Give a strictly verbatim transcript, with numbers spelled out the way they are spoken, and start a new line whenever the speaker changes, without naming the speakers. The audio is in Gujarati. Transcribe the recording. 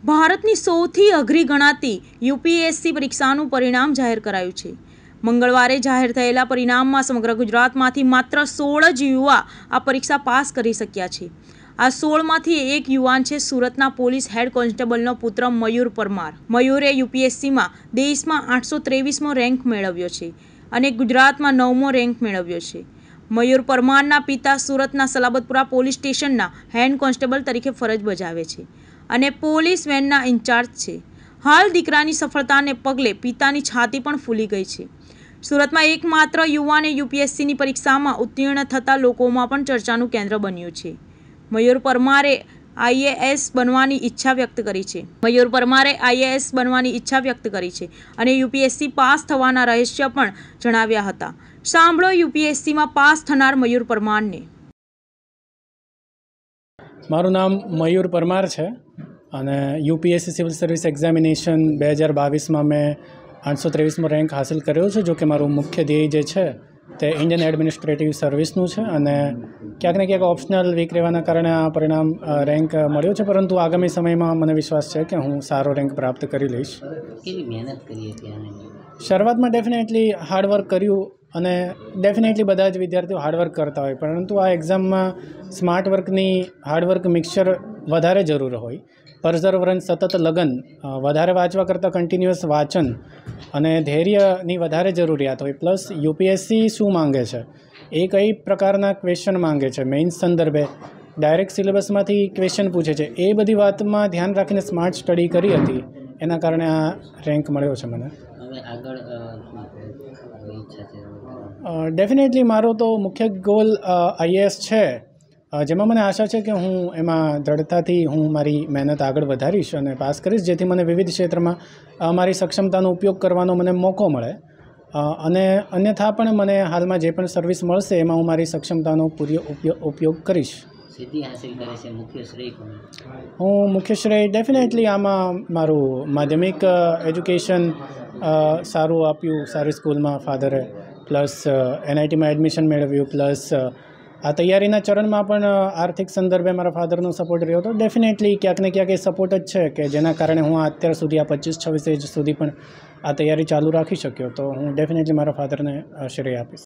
ભારતની સૌથી અઘરી ગણાતી યુપીએસસી પરીક્ષાનું પરિણામ જાહેર કરાયું છે। મંગળવારે જાહેર થયેલા પરિણામમાં સમગ્ર ગુજરાતમાંથી માત્ર સોળ જ યુવા આ પરીક્ષા પાસ કરી શક્યા છે। આ સોળમાંથી એક યુવાન છે સુરતના પોલીસ હેડ કોન્સ્ટેબલનો પુત્ર મયુર પરમાર। મયુરે યુપીએસસીમાં દેશમાં આઠસો ત્રેવીસમો રેન્ક મેળવ્યો છે અને ગુજરાતમાં નવમો રેન્ક મેળવ્યો છે। મયુર પરમારના પિતા સુરતના સલાબતપુરા પોલીસ સ્ટેશનના હેડ કોન્સ્ટેબલ તરીકે ફરજ બજાવે છે અને પોલીસ વેનના ઇન્ચાર્જ છે। હાલ દીકરાની સફળતાને પગલે પિતાની છાતી પણ ફૂલી ગઈ છે। સુરતમાં એકમાત્ર યુવાને યુપીએસસીની પરીક્ષામાં ઉત્તીર્ણ થતા લોકોમાં પણ ચર્ચાનું કેન્દ્ર બન્યું છે। મયુર પરમારે આઈએએસ બનવાની ઈચ્છા વ્યક્ત કરી છે મયુર પરમારે આઈએએસ બનવાની ઈચ્છા વ્યક્ત કરી છે અને યુપીએસસી પાસ થવાના રહસ્ય પણ જણાવ્યા હતા। સાંભળો યુપીએસસીમાં પાસ થનાર મયુર પરમારને।
મારું નામ મયુર પરમાર છે અને યુપીએસસી સિવિલ સર્વિસ એક્ઝામિનેશન બે હજાર બાવીસમાં મેં આઠસો ત્રેવીસમો રેન્ક હાંસિલ કર્યો છે। જો કે મારું મુખ્ય ધ્યેય જે છે તે ઇન્ડિયન એડમિનિસ્ટ્રેટિવ સર્વિસનું છે અને ક્યાંક ને ક્યાંક ઓપ્શનલ વીક રહેવાના કારણે આ પરિણામ રેન્ક મળ્યો છે, પરંતુ આગામી સમયમાં મને વિશ્વાસ છે કે હું સારો રેન્ક પ્રાપ્ત કરી લઈશ।
કેવી મહેનત કરી હતી?
શરૂઆતમાં ડેફિનેટલી હાર્ડવર્ક કર્યું અને ડેફિનેટલી બધા જ વિદ્યાર્થીઓ હાર્ડવર્ક કરતા હોય, પરંતુ આ એક્ઝામમાં સ્માર્ટ વર્કની હાર્ડવર્ક મિક્સચર વધારે જરૂર હોય। પરસેવરન્સ, સતત લગન, વધારે વાંચવા કરતાં કન્ટિન્યુઅસ વાંચન અને ધૈર્યની વધારે જરૂરિયાત હોય। પ્લસ યુપીએસસી શું માંગે છે, એ કઈ પ્રકારના ક્વેશ્ચન માંગે છે, મેઇન્સ સંદર્ભે ડાયરેક્ટ સિલેબસમાંથી ક્વેશ્ચન પૂછે છે, એ બધી વાતમાં ધ્યાન રાખીને સ્માર્ટ સ્ટડી કરી હતી, એના કારણે આ રેન્ક મળ્યો છે મને।
હવે આગળ ઈચ્છા છે?
ડેફિનેટલી મારો તો મુખ્ય ગોલ આઈએએસ છે, જેમાં મને આશા છે કે હું એમાં દ્રઢતાથી હું મારી મહેનત આગળ વધારીશ અને પાસ કરીશ, જેથી મને વિવિધ ક્ષેત્રમાં મારી સક્ષમતાનો ઉપયોગ કરવાનો મને મોકો મળે અને અન્યથા પણ મને હાલમાં જે પણ સર્વિસ મળશે એમાં હું મારી સક્ષમતાનો પૂરો ઉપયોગ કરીશ।
સિદ્ધિ હાંસિલ કરે છે, મુખ્ય શ્રેય કોણ?
હું મુખ્ય શ્રેય ડેફિનેટલી આમાં મારું માધ્યમિક એજ્યુકેશન સારું આપ્યું, સારી સ્કૂલમાં ફાધરે, પ્લસ એનઆઈટીમાં એડમિશન મેળવ્યું, પ્લસ આ તૈયારીના ચરણમાં પણ આર્થિક સંદર્ભે મારા ફાધરનો સપોર્ટ રહ્યો હતો। ડેફિનેટલી ક્યાંક ને ક્યાંક એ સપોર્ટ જ છે કે જેના કારણે હું અત્યાર સુધી આ પચીસ છવ્વીસ એજ સુધી પણ આ તૈયારી ચાલુ રાખી શક્યો, તો હું ડેફિનેટલી મારા ફાધરને શ્રેય આપીશ।